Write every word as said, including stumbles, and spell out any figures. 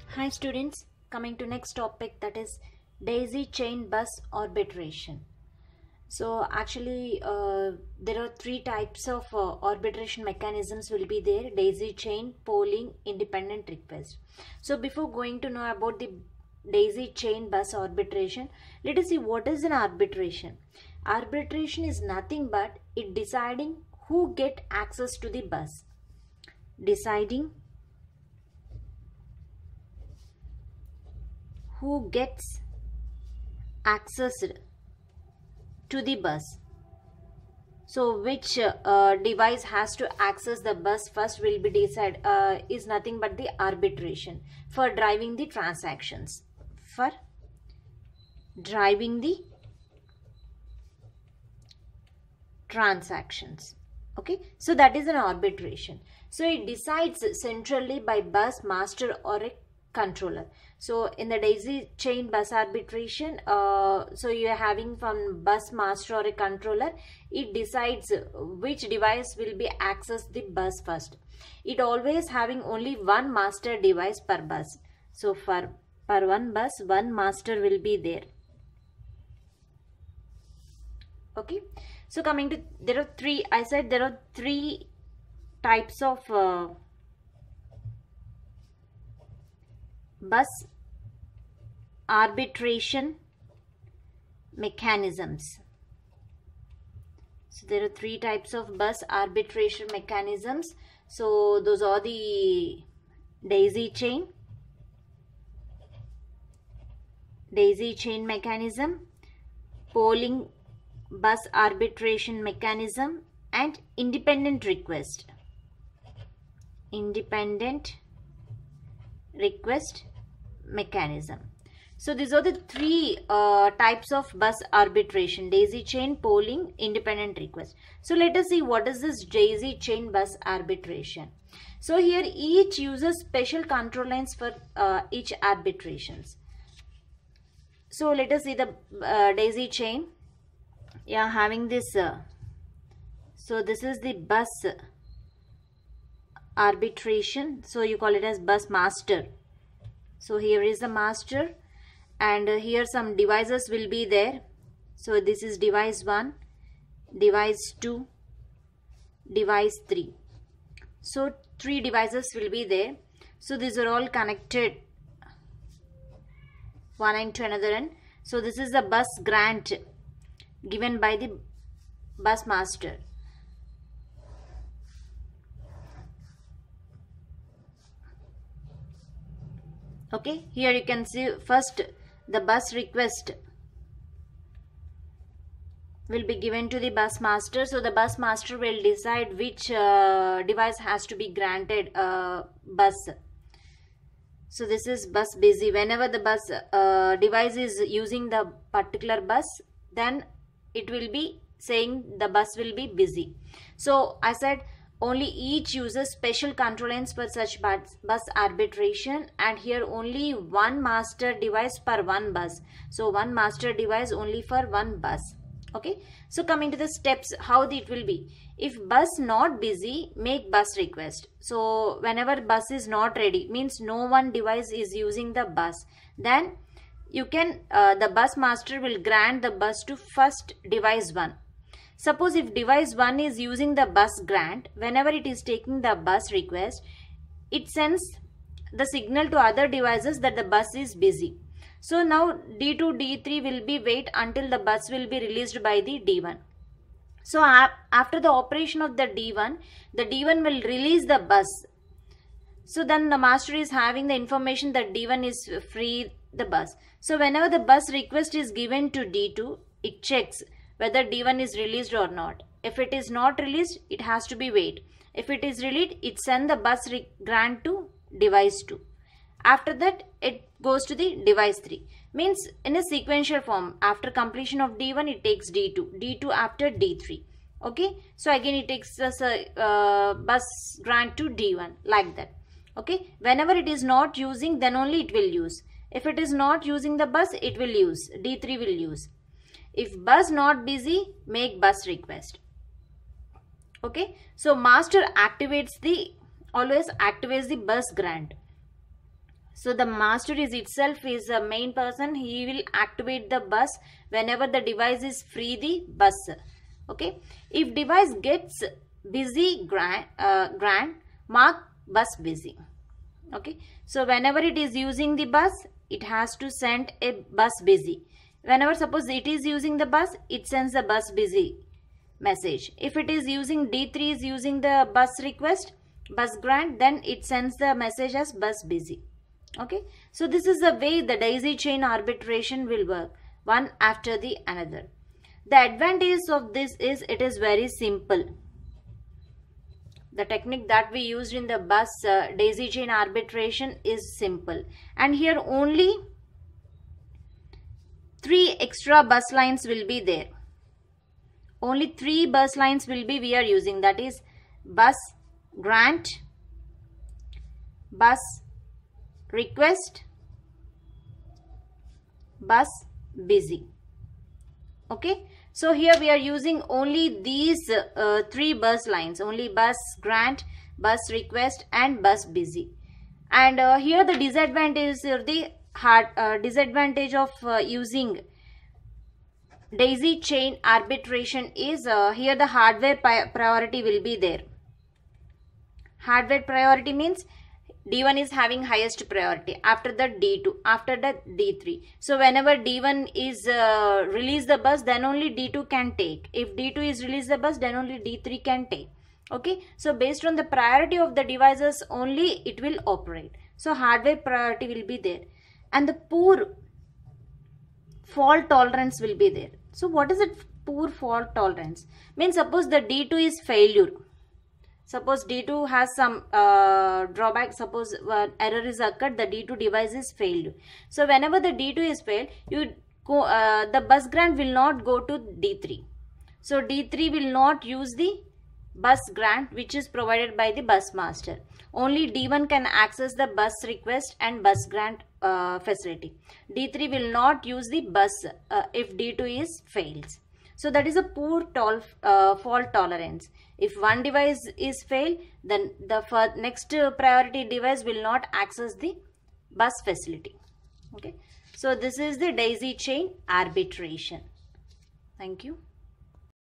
Hi students, coming to next topic, that is daisy chain bus arbitration. So actually uh, there are three types of uh, arbitration mechanisms will be there: daisy chain, polling, independent request. So before going to know about the daisy chain bus arbitration, let us see what is an arbitration. Arbitration is nothing but it deciding who get access to the bus. Deciding who gets accessed to the bus. So which uh, device has to access the bus first will be decided uh, is nothing but the arbitration for driving the transactions. For driving the transactions. Okay, so that is an arbitration. So it decides centrally by bus master or a controller. So in the daisy chain bus arbitration, uh, so you are having from bus master or a controller, it decides which device will be access the bus first. It always having only one master device per bus. So for per one bus, one master will be there. Okay, so coming to, there are three, I said there are three types of uh, bus arbitration mechanisms. So there are three types of bus arbitration mechanisms. So those are the daisy chain, daisy chain mechanism, polling bus arbitration mechanism, and independent request. Independent request mechanism. So these are the three uh, types of bus arbitration: daisy chain, polling, independent request. So let us see what is this daisy chain bus arbitration. So here each uses special control lines for uh, each arbitrations. So let us see the uh, daisy chain. Yeah, having this uh, so this is the bus arbitration, so you call it as bus master. So here is the master, and uh, here some devices will be there. So this is device one, device two, device three. So three devices will be there. So these are all connected one end to another end. So this is the bus grant given by the bus master. Okay, here you can see first the bus request will be given to the bus master. So the bus master will decide which uh, device has to be granted uh, bus. So this is bus busy. Whenever the bus uh, device is using the particular bus, then it will be saying the bus will be busy. So I said only each uses special control lines for such bus, bus arbitration, and here only one master device per one bus. So one master device only for one bus. Okay, so coming to the steps, how it will be: if bus not busy, make bus request. So whenever bus is not ready, means no one device is using the bus, then you can uh, the bus master will grant the bus to first device one. Suppose if device one is using the bus grant, whenever it is taking the bus request, it sends the signal to other devices that the bus is busy. So now D two, D three will be wait until the bus will be released by the D one. So after the operation of the D one, the D one will release the bus. So then the master is having the information that D one is free the bus. So whenever the bus request is given to D two, it checks whether D one is released or not. If it is not released, it has to be wait. If it is released, it send the bus grant to device two. After that, it goes to the device three. Means in a sequential form, after completion of D one, it takes D two. D two after D three. Okay. So again, it takes us a uh, bus grant to D one, like that. Okay. Whenever it is not using, then only it will use. If it is not using the bus, it will use. D three will use. If bus not busy, make bus request. Okay. So master activates the, always activates the bus grant. So the master is itself is a main person. He will activate the bus whenever the device is free the bus. Okay. If device gets busy grant, uh, grant mark bus busy. Okay. So whenever it is using the bus, it has to send a bus busy. Whenever suppose it is using the bus, it sends the bus busy message. If it is using D three is using the bus request, bus grant, then it sends the message as bus busy. Okay, so this is the way the daisy chain arbitration will work, one after the another. The advantage of this is it is very simple. The technique that we used in the bus uh, daisy chain arbitration is simple, and here only three extra bus lines will be there. Only three bus lines will be we are using, that is bus grant, bus request, bus busy. Okay, so here we are using only these uh, three bus lines, only bus grant, bus request and bus busy. And uh, here the disadvantage or the hard uh, disadvantage of uh, using daisy chain arbitration is uh, here the hardware priority will be there. Hardware priority means D one is having highest priority after the D two, after the D three. So whenever D one is uh, release the bus, then only D two can take. If D two is release the bus, then only D three can take. Okay, so based on the priority of the devices only it will operate. So hardware priority will be there, and the poor fault tolerance will be there. So what is it, poor fault tolerance? Means suppose the D two is failure. Suppose D two has some uh, drawback, suppose uh, error is occurred, the D two device is failed. So whenever the D two is failed, you go, uh, the bus grant will not go to D three. So D three will not use the bus grant which is provided by the bus master. Only D one can access the bus request and bus grant uh, facility. D three will not use the bus uh, if D two is fails. So that is a poor tol uh, fault tolerance. If one device is failed, then the next priority device will not access the bus facility. Okay. So this is the daisy chain arbitration. Thank you.